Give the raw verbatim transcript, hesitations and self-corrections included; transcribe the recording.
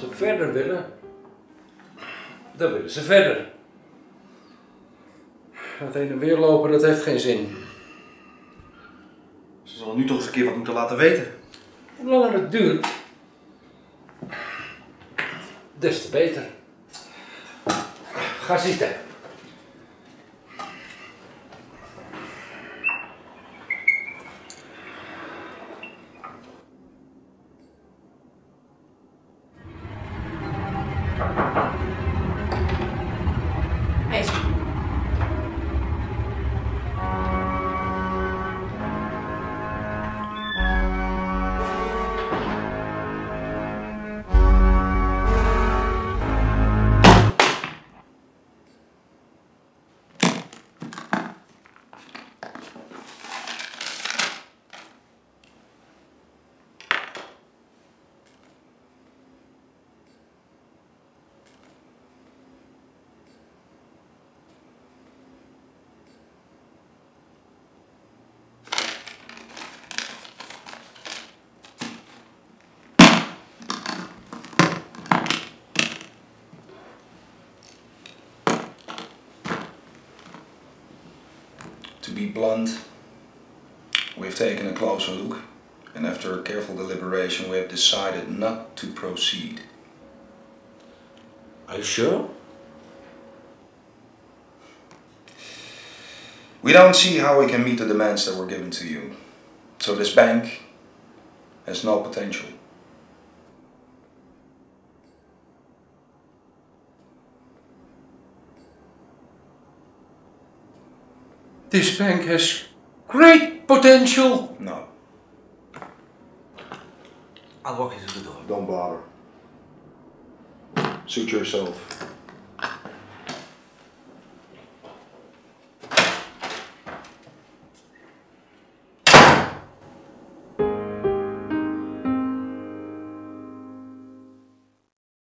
ze verder willen, dan willen ze verder. Dat heen en weer lopen, dat heeft geen zin. Ze zullen nu toch eens een keer wat moeten laten weten. Hoe langer het duurt, des te beter. Ga zitten. Hey. To be blunt, we have taken a closer look, and after a careful deliberation we have decided not to proceed. Are you sure? We don't see how we can meet the demands that were given to you. So this bank has no potential. This bank has great potential. No. I'll walk you to the door. Don't bother. Suit yourself.